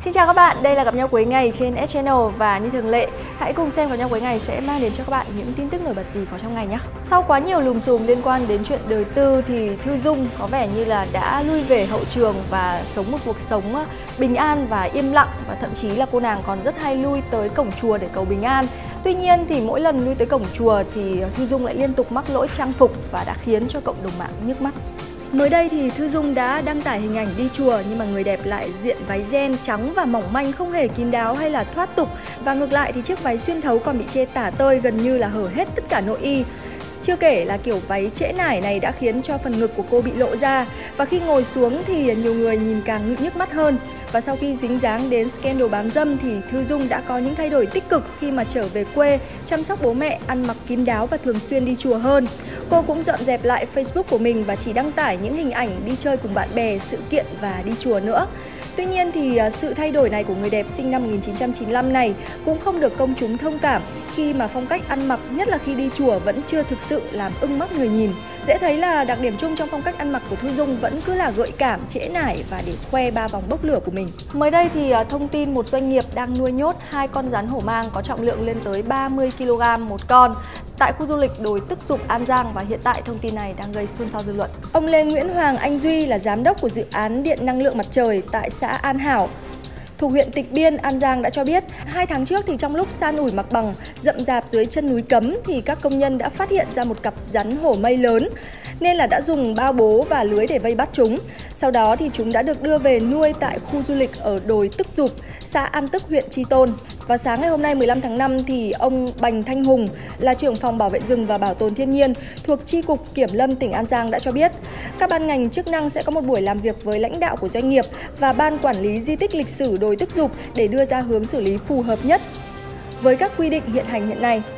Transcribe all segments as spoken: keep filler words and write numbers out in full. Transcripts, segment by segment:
Xin chào các bạn, đây là Gặp Nhau Cuối Ngày trên S Channel và như thường lệ, hãy cùng xem Gặp Nhau Cuối Ngày sẽ mang đến cho các bạn những tin tức nổi bật gì có trong ngày nhé. Sau quá nhiều lùm xùm liên quan đến chuyện đời tư thì Thư Dung có vẻ như là đã lui về hậu trường và sống một cuộc sống bình an và im lặng, và thậm chí là cô nàng còn rất hay lui tới cổng chùa để cầu bình an. Tuy nhiên thì mỗi lần lui tới cổng chùa thì Thư Dung lại liên tục mắc lỗi trang phục và đã khiến cho cộng đồng mạng nhức mắt. Mới đây thì Thư Dung đã đăng tải hình ảnh đi chùa, nhưng mà người đẹp lại diện váy ren trắng và mỏng manh, không hề kín đáo hay là thoát tục. Và ngược lại thì chiếc váy xuyên thấu còn bị chê tả tơi, gần như là hở hết tất cả nội y. Chưa kể là kiểu váy trễ nải này đã khiến cho phần ngực của cô bị lộ ra. Và khi ngồi xuống thì nhiều người nhìn càng nhức mắt hơn. Và sau khi dính dáng đến scandal bán dâm thì Thư Dung đã có những thay đổi tích cực khi mà trở về quê, chăm sóc bố mẹ, ăn mặc kín đáo và thường xuyên đi chùa hơn. Cô cũng dọn dẹp lại Facebook của mình và chỉ đăng tải những hình ảnh đi chơi cùng bạn bè, sự kiện và đi chùa nữa. Tuy nhiên thì sự thay đổi này của người đẹp sinh năm một nghìn chín trăm chín mươi lăm này cũng không được công chúng thông cảm, khi mà phong cách ăn mặc, nhất là khi đi chùa, vẫn chưa thực sự làm ưng mắt người nhìn. Dễ thấy là đặc điểm chung trong phong cách ăn mặc của Thư Dung vẫn cứ là gợi cảm, trễ nải và để khoe ba vòng bốc lửa của mình. Mới đây thì thông tin một doanh nghiệp đang nuôi nhốt hai con rắn hổ mang có trọng lượng lên tới ba mươi ki lô gam một con tại khu du lịch đồi Tức Dục, An Giang, và hiện tại thông tin này đang gây xôn xao dư luận. Ông Lê Nguyễn Hoàng Anh Duy là giám đốc của dự án điện năng lượng mặt trời tại xã An Hảo, thuộc huyện Tịnh Biên, An Giang đã cho biết, hai tháng trước thì trong lúc san ủi mặt bằng rậm rạp dưới chân núi Cấm thì các công nhân đã phát hiện ra một cặp rắn hổ mây lớn, nên là đã dùng bao bố và lưới để vây bắt chúng. Sau đó thì chúng đã được đưa về nuôi tại khu du lịch ở đồi Tức Dục, xã An Tức, huyện Chi Tôn. Và sáng ngày hôm nay mười lăm tháng năm thì ông Bành Thanh Hùng là trưởng phòng bảo vệ rừng và bảo tồn thiên nhiên thuộc Chi cục Kiểm lâm tỉnh An Giang đã cho biết, các ban ngành chức năng sẽ có một buổi làm việc với lãnh đạo của doanh nghiệp và ban quản lý di tích lịch sử đồi Tức Dục để đưa ra hướng xử lý phù hợp nhất với các quy định hiện hành hiện nay.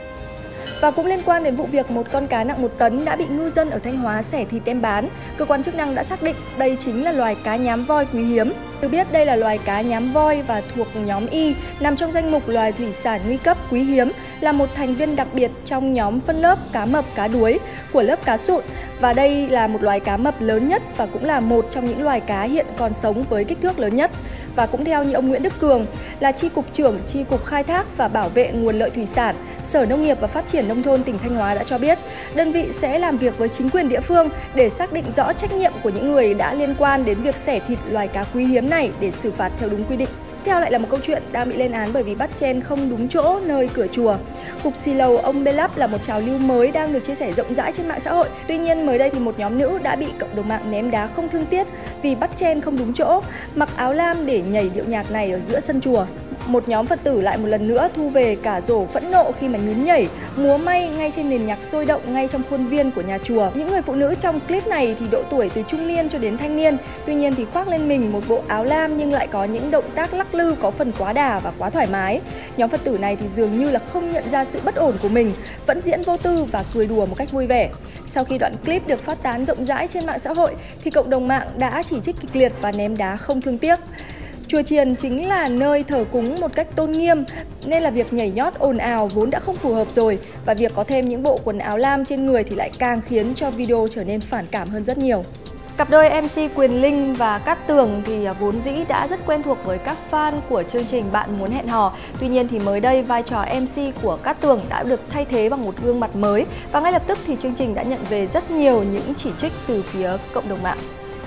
Và cũng liên quan đến vụ việc một con cá nặng một tấn đã bị ngư dân ở Thanh Hóa xẻ thịt đem bán, cơ quan chức năng đã xác định đây chính là loài cá nhám voi quý hiếm. Được biết đây là loài cá nhám voi và thuộc nhóm Y, nằm trong danh mục loài thủy sản nguy cấp quý hiếm, là một thành viên đặc biệt trong nhóm phân lớp cá mập cá đuối của lớp cá sụn. Và đây là một loài cá mập lớn nhất và cũng là một trong những loài cá hiện còn sống với kích thước lớn nhất. Và cũng theo như ông Nguyễn Đức Cường là Chi cục trưởng Chi cục Khai thác và Bảo vệ nguồn lợi thủy sản, Sở Nông nghiệp và Phát triển Nông thôn tỉnh Thanh Hóa đã cho biết, đơn vị sẽ làm việc với chính quyền địa phương để xác định rõ trách nhiệm của những người đã liên quan đến việc xẻ thịt loài cá quý hiếm này để xử phạt theo đúng quy định. Theo lại là một câu chuyện đang bị lên án bởi vì bắt chen không đúng chỗ nơi cửa chùa. Cục xì lầu ông Bê Lắp là một trào lưu mới đang được chia sẻ rộng rãi trên mạng xã hội. Tuy nhiên mới đây thì một nhóm nữ đã bị cộng đồng mạng ném đá không thương tiếc vì bắt chen không đúng chỗ, mặc áo lam để nhảy điệu nhạc này ở giữa sân chùa. Một nhóm Phật tử lại một lần nữa thu về cả rổ phẫn nộ khi mà nhún nhảy, múa may ngay trên nền nhạc sôi động ngay trong khuôn viên của nhà chùa. Những người phụ nữ trong clip này thì độ tuổi từ trung niên cho đến thanh niên, tuy nhiên thì khoác lên mình một bộ áo lam nhưng lại có những động tác lắc lư có phần quá đà và quá thoải mái. Nhóm Phật tử này thì dường như là không nhận ra sự bất ổn của mình, vẫn diễn vô tư và cười đùa một cách vui vẻ. Sau khi đoạn clip được phát tán rộng rãi trên mạng xã hội thì cộng đồng mạng đã chỉ trích kịch liệt và ném đá không thương tiếc. Chùa chiền chính là nơi thờ cúng một cách tôn nghiêm, nên là việc nhảy nhót ồn ào vốn đã không phù hợp rồi, và việc có thêm những bộ quần áo lam trên người thì lại càng khiến cho video trở nên phản cảm hơn rất nhiều. Cặp đôi em xê Quyền Linh và Cát Tường thì vốn dĩ đã rất quen thuộc với các fan của chương trình Bạn Muốn Hẹn Hò. Tuy nhiên thì mới đây vai trò em xê của Cát Tường đã được thay thế bằng một gương mặt mới, và ngay lập tức thì chương trình đã nhận về rất nhiều những chỉ trích từ phía cộng đồng mạng.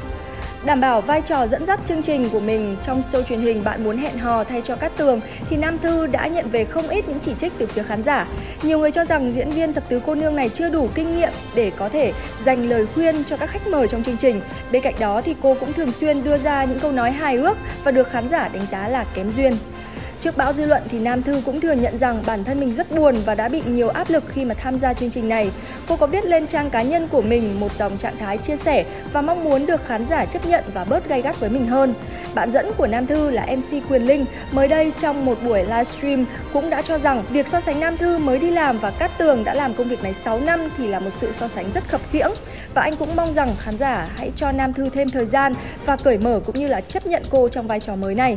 Đảm bảo vai trò dẫn dắt chương trình của mình trong show truyền hình Bạn Muốn Hẹn Hò thay cho Cát Tường thì Nam Thư đã nhận về không ít những chỉ trích từ phía khán giả. Nhiều người cho rằng diễn viên thập tứ cô nương này chưa đủ kinh nghiệm để có thể dành lời khuyên cho các khách mời trong chương trình. Bên cạnh đó thì cô cũng thường xuyên đưa ra những câu nói hài ước và được khán giả đánh giá là kém duyên. Trước bão dư luận thì Nam Thư cũng thừa nhận rằng bản thân mình rất buồn và đã bị nhiều áp lực khi mà tham gia chương trình này. Cô có viết lên trang cá nhân của mình một dòng trạng thái chia sẻ và mong muốn được khán giả chấp nhận và bớt gay gắt với mình hơn. Bạn dẫn của Nam Thư là em xê Quyền Linh mới đây trong một buổi livestream cũng đã cho rằng việc so sánh Nam Thư mới đi làm và Cát Tường đã làm công việc này sáu năm thì là một sự so sánh rất khập khiễng. Và anh cũng mong rằng khán giả hãy cho Nam Thư thêm thời gian và cởi mở cũng như là chấp nhận cô trong vai trò mới này.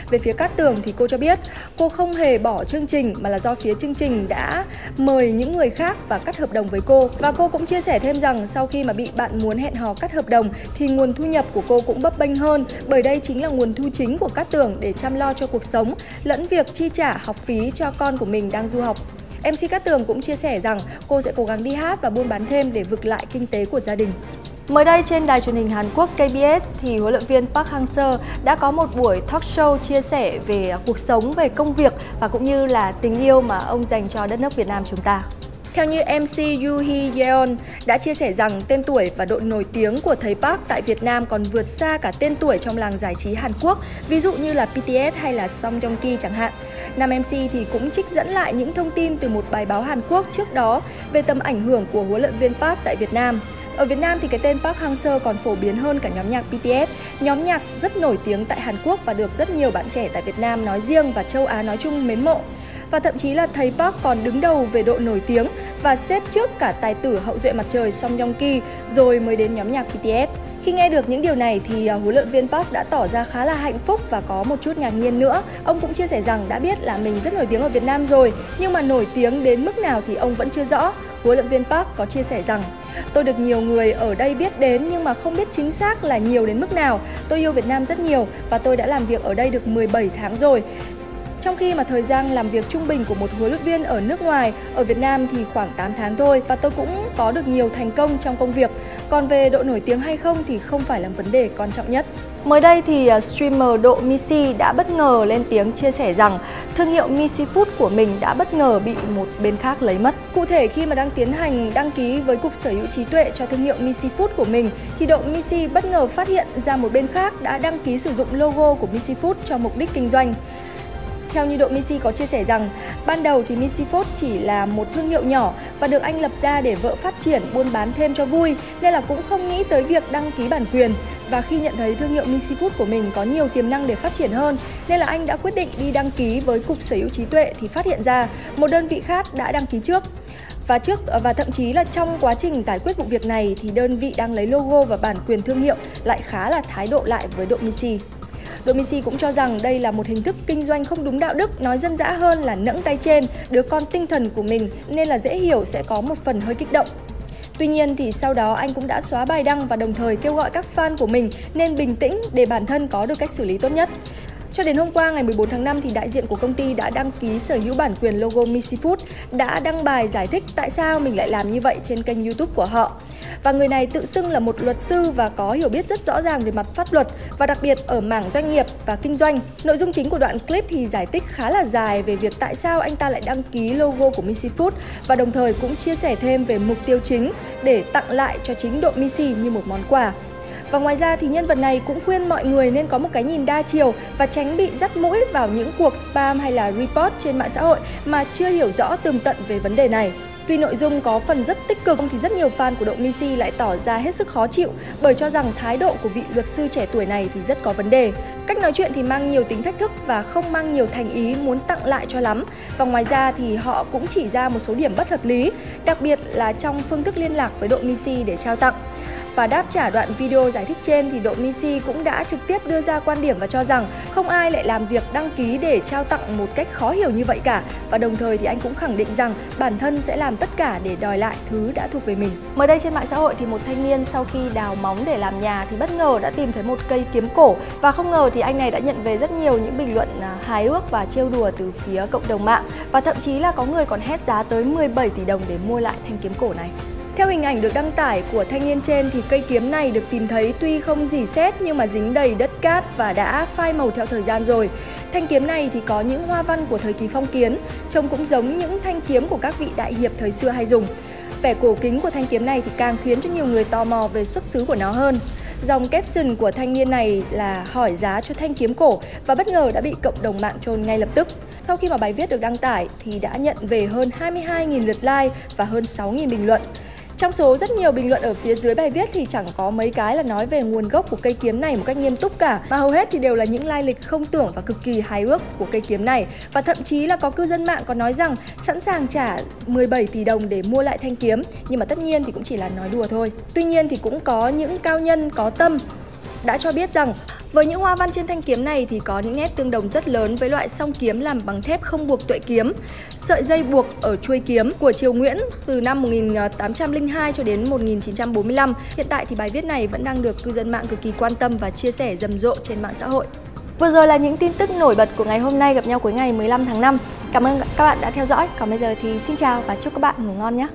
Về phía Cát Tường thì cô cho biết cô không hề bỏ chương trình mà là do phía chương trình đã mời những người khác và cắt hợp đồng với cô. Và cô cũng chia sẻ thêm rằng sau khi mà bị bạn muốn hẹn hò cắt hợp đồng thì nguồn thu nhập của cô cũng bấp bênh hơn, bởi đây chính là nguồn thu chính của Cát Tường để chăm lo cho cuộc sống lẫn việc chi trả học phí cho con của mình đang du học. em xê Cát Tường cũng chia sẻ rằng cô sẽ cố gắng đi hát và buôn bán thêm để vực lại kinh tế của gia đình. Mới đây trên đài truyền hình Hàn Quốc K B S thì huấn luyện viên Park Hang-seo đã có một buổi talk show chia sẻ về cuộc sống, về công việc và cũng như là tình yêu mà ông dành cho đất nước Việt Nam chúng ta. Theo như em xê Yoo Hee Yeon đã chia sẻ rằng tên tuổi và độ nổi tiếng của thầy Park tại Việt Nam còn vượt xa cả tên tuổi trong làng giải trí Hàn Quốc, ví dụ như là B T S hay là Song Joong Ki chẳng hạn. Nam em xê thì cũng trích dẫn lại những thông tin từ một bài báo Hàn Quốc trước đó về tầm ảnh hưởng của huấn luyện viên Park tại Việt Nam. Ở Việt Nam thì cái tên Park Hang-seo còn phổ biến hơn cả nhóm nhạc B T S, nhóm nhạc rất nổi tiếng tại Hàn Quốc và được rất nhiều bạn trẻ tại Việt Nam nói riêng và châu Á nói chung mến mộ. Và thậm chí là thầy Park còn đứng đầu về độ nổi tiếng và xếp trước cả tài tử hậu duệ mặt trời Song Joong Ki rồi mới đến nhóm nhạc B T S. Khi nghe được những điều này thì huấn luyện viên Park đã tỏ ra khá là hạnh phúc và có một chút ngạc nhiên nữa. Ông cũng chia sẻ rằng đã biết là mình rất nổi tiếng ở Việt Nam rồi, nhưng mà nổi tiếng đến mức nào thì ông vẫn chưa rõ. Huấn luyện viên Park có chia sẻ rằng: "Tôi được nhiều người ở đây biết đến nhưng mà không biết chính xác là nhiều đến mức nào. Tôi yêu Việt Nam rất nhiều và tôi đã làm việc ở đây được mười bảy tháng rồi." Trong khi mà thời gian làm việc trung bình của một huấn luyện viên ở nước ngoài, ở Việt Nam thì khoảng tám tháng thôi, và tôi cũng có được nhiều thành công trong công việc. Còn về độ nổi tiếng hay không thì không phải là vấn đề quan trọng nhất. Mới đây thì streamer Độ Missy đã bất ngờ lên tiếng chia sẻ rằng thương hiệu Missy Food của mình đã bất ngờ bị một bên khác lấy mất. Cụ thể khi mà đang tiến hành đăng ký với Cục Sở hữu trí tuệ cho thương hiệu Missy Food của mình thì Độ Missy bất ngờ phát hiện ra một bên khác đã đăng ký sử dụng logo của Missy Food cho mục đích kinh doanh. Theo như Độ Missy có chia sẻ rằng, ban đầu thì Missy Food chỉ là một thương hiệu nhỏ và được anh lập ra để vợ phát triển buôn bán thêm cho vui, nên là cũng không nghĩ tới việc đăng ký bản quyền. Và khi nhận thấy thương hiệu Missy Food của mình có nhiều tiềm năng để phát triển hơn, nên là anh đã quyết định đi đăng ký với Cục Sở hữu trí tuệ thì phát hiện ra một đơn vị khác đã đăng ký trước. Và trước và thậm chí là trong quá trình giải quyết vụ việc này thì đơn vị đang lấy logo và bản quyền thương hiệu lại khá là thái độ lại với Độ Missy. Độ Missy cũng cho rằng đây là một hình thức kinh doanh không đúng đạo đức, nói dân dã hơn là nẫng tay trên, đứa con tinh thần của mình, nên là dễ hiểu sẽ có một phần hơi kích động. Tuy nhiên thì sau đó anh cũng đã xóa bài đăng và đồng thời kêu gọi các fan của mình nên bình tĩnh để bản thân có được cách xử lý tốt nhất. Cho đến hôm qua ngày mười bốn tháng năm thì đại diện của công ty đã đăng ký sở hữu bản quyền logo Missy Food đã đăng bài giải thích tại sao mình lại làm như vậy trên kênh YouTube của họ. Và người này tự xưng là một luật sư và có hiểu biết rất rõ ràng về mặt pháp luật và đặc biệt ở mảng doanh nghiệp và kinh doanh. Nội dung chính của đoạn clip thì giải thích khá là dài về việc tại sao anh ta lại đăng ký logo của Missy Food và đồng thời cũng chia sẻ thêm về mục tiêu chính để tặng lại cho chính Độ Missy như một món quà. Và ngoài ra thì nhân vật này cũng khuyên mọi người nên có một cái nhìn đa chiều và tránh bị dắt mũi vào những cuộc spam hay là report trên mạng xã hội mà chưa hiểu rõ tường tận về vấn đề này. Tuy nội dung có phần rất tích cực thì rất nhiều fan của Độ Missy lại tỏ ra hết sức khó chịu bởi cho rằng thái độ của vị luật sư trẻ tuổi này thì rất có vấn đề. Cách nói chuyện thì mang nhiều tính thách thức và không mang nhiều thành ý muốn tặng lại cho lắm. Và ngoài ra thì họ cũng chỉ ra một số điểm bất hợp lý, đặc biệt là trong phương thức liên lạc với Độ Missy để trao tặng. Và đáp trả đoạn video giải thích trên thì Độ Missy cũng đã trực tiếp đưa ra quan điểm và cho rằng không ai lại làm việc đăng ký để trao tặng một cách khó hiểu như vậy cả. Và đồng thời thì anh cũng khẳng định rằng bản thân sẽ làm tất cả để đòi lại thứ đã thuộc về mình. Mới đây trên mạng xã hội thì một thanh niên sau khi đào móng để làm nhà thì bất ngờ đã tìm thấy một cây kiếm cổ. Và không ngờ thì anh này đã nhận về rất nhiều những bình luận hài ước và trêu đùa từ phía cộng đồng mạng. Và thậm chí là có người còn hét giá tới mười bảy tỷ đồng để mua lại thanh kiếm cổ này. Theo hình ảnh được đăng tải của thanh niên trên thì cây kiếm này được tìm thấy tuy không rỉ sét nhưng mà dính đầy đất cát và đã phai màu theo thời gian rồi. Thanh kiếm này thì có những hoa văn của thời kỳ phong kiến, trông cũng giống những thanh kiếm của các vị đại hiệp thời xưa hay dùng. Vẻ cổ kính của thanh kiếm này thì càng khiến cho nhiều người tò mò về xuất xứ của nó hơn. Dòng caption của thanh niên này là hỏi giá cho thanh kiếm cổ và bất ngờ đã bị cộng đồng mạng troll ngay lập tức. Sau khi mà bài viết được đăng tải thì đã nhận về hơn hai mươi hai nghìn lượt like và hơn sáu nghìn bình luận. Trong số rất nhiều bình luận ở phía dưới bài viết thì chẳng có mấy cái là nói về nguồn gốc của cây kiếm này một cách nghiêm túc cả, mà hầu hết thì đều là những lai lịch không tưởng và cực kỳ hài ước của cây kiếm này. Và thậm chí là có cư dân mạng có nói rằng sẵn sàng trả mười bảy tỷ đồng để mua lại thanh kiếm, nhưng mà tất nhiên thì cũng chỉ là nói đùa thôi. Tuy nhiên thì cũng có những cao nhân có tâm đã cho biết rằng Với những hoa văn trên thanh kiếm này thì có những nét tương đồng rất lớn với loại song kiếm làm bằng thép không buộc tuệ kiếm. Sợi dây buộc ở chuôi kiếm của triều Nguyễn từ năm một nghìn tám trăm lẻ hai cho đến một nghìn chín trăm bốn mươi lăm. Hiện tại thì bài viết này vẫn đang được cư dân mạng cực kỳ quan tâm và chia sẻ rầm rộ trên mạng xã hội. Vừa rồi là những tin tức nổi bật của ngày hôm nay gặp nhau cuối ngày mười lăm tháng năm. Cảm ơn các bạn đã theo dõi. Còn bây giờ thì xin chào và chúc các bạn ngủ ngon nhé.